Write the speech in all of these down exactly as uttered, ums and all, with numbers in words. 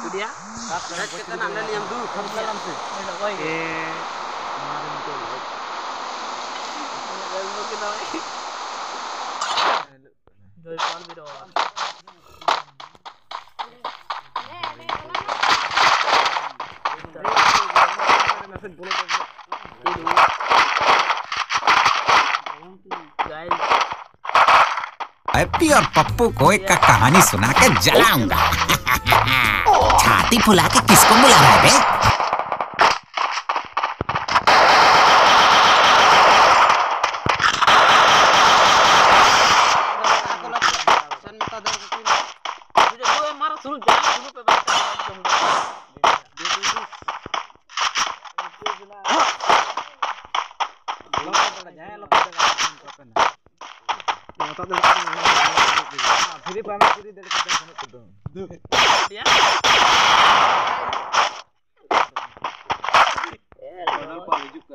dia. Kita nak liam dulu, kamu dalam sih. Eh, kemarin itu. Kita Joy Paul video. Happy और पप्पू को एक का कहानी सुना के जलाऊंगा। छाती फुला के किसको बुला रहा है बे? Jadi panas jadi dari kita sana kedong. Dia. Eh, Modal paling juga.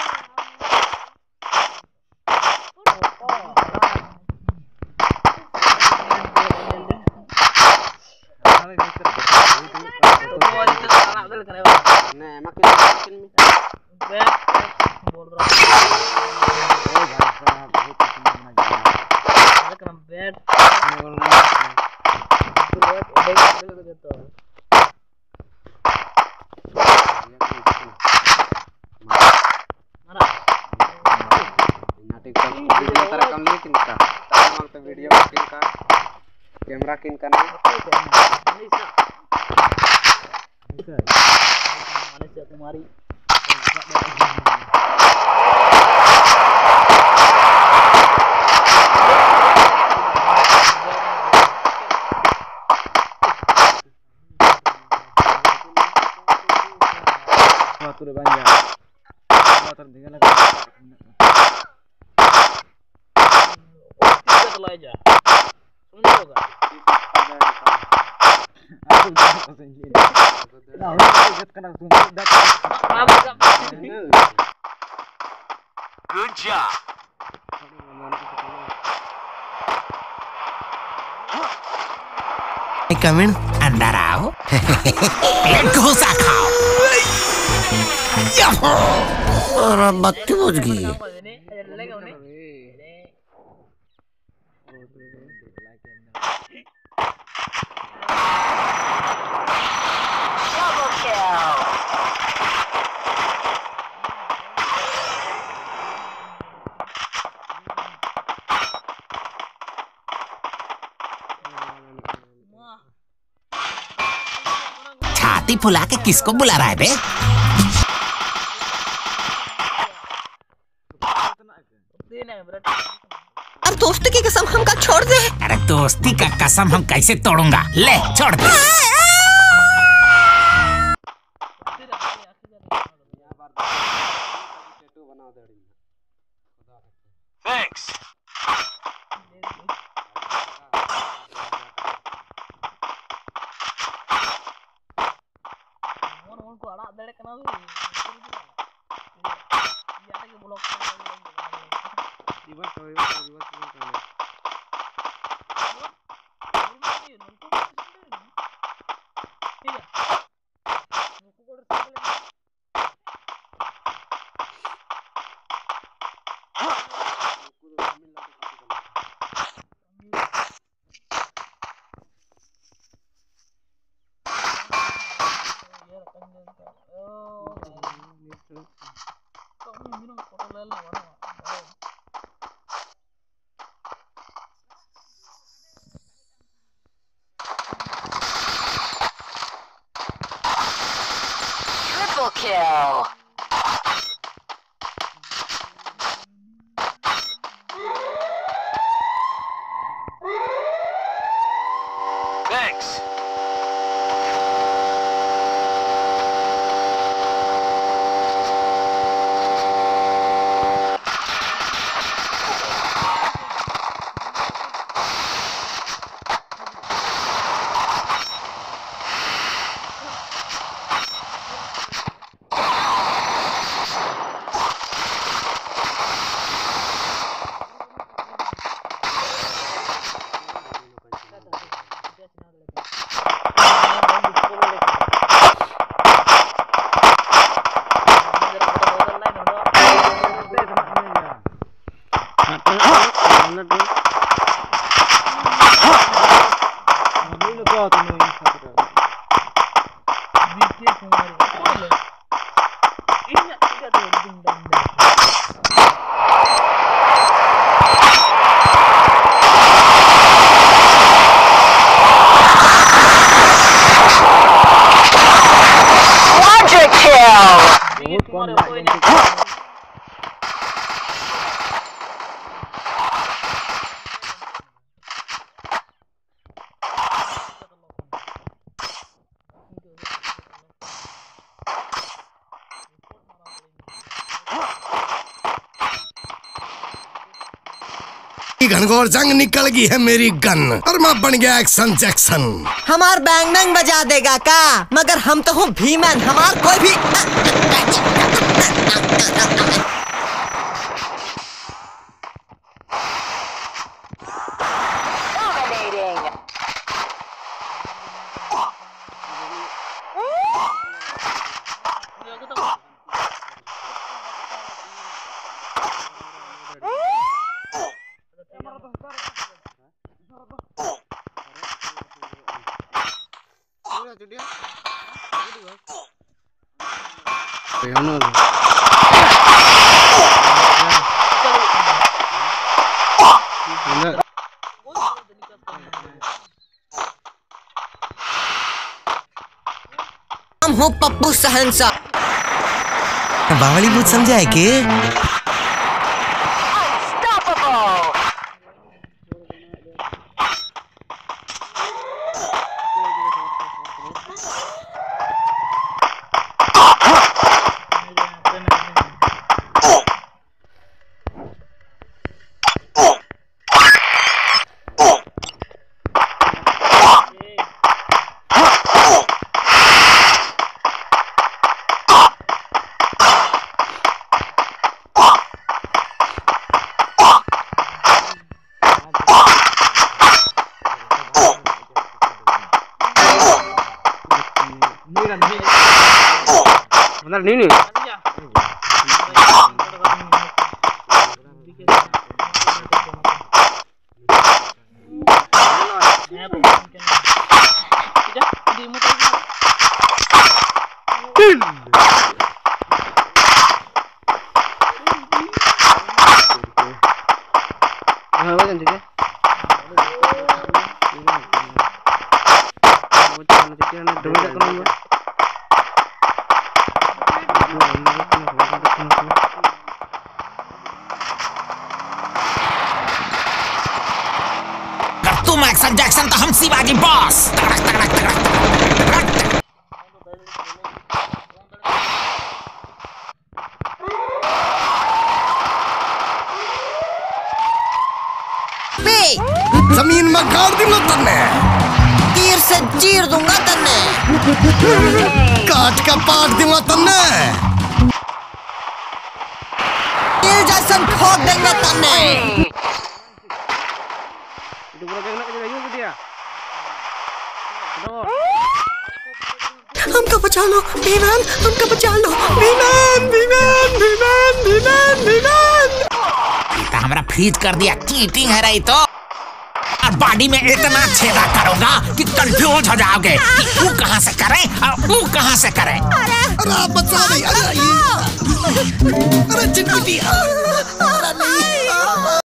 Nah, makin makin. Bet, बोल रहा हूँ। कम बैट वीडियो किन का कैमरा किन का ना Manisha Kumari Sudah banyak. Motor tinggal lagi. Kita telah aja. Semua juga. Aku udah pasang ini. Nah, lu lihat kan aku datang. Good job. Come in, अंदर आओ. घुसा खाओ. और बत्ती बुझ गई. छाती फुला के किसको बुला रहा है बे? अब दोस्ती की कसम हमका छोड़ दे। अरे दोस्ती का कसम हम कैसे तोड़ूंगा? ले छोड़ दे। Thanks. उनको अड़ा दड़े करना भी या के ब्लॉक कर दिवस तो दिवस दिवस कर ठीक है उनको को सिंपल Triple kill. Thanks. जाओ तुम बीके कुमारी बोले ini tiga tuh ding dang dang Quadra kill. ini kumarin kau ini घनघोर जंग निकल गई है मेरी गन और मैं बन गया एक्शन जैक्सन। हमार बैंग बैंग बजा देगा का, मगर हम तो हूँ भीमन, हमार कोई भी हम हो पप्पू सहनसा बावली मुझ समझा है कि benar ini तुम एक्शन जैक्सन तो हम शिवाजी बॉस। तगड़क तगड़क तगड़क तगड़क। जमीन में गाड़ दूंगा तन्ने, तीर से चीर दूंगा तन्ने, काट का पाट दूंगा तन्ने, तीर जैसन ठोक देंगे तन्ने। हमको बचा लो भीमन, हमको बचा लो भीमन, भीमन, भीमन, भीमन, भीमन। हमारा फ्रीज कर दिया, चीटिंग है रही तो। और बॉडी में इतना छेदा करूंगा कि कंफ्यूज हो जाओगे कि वो कहां से करें और वो कहां से करें। अरे बचा नहीं, अरे अरे चिटपिटी।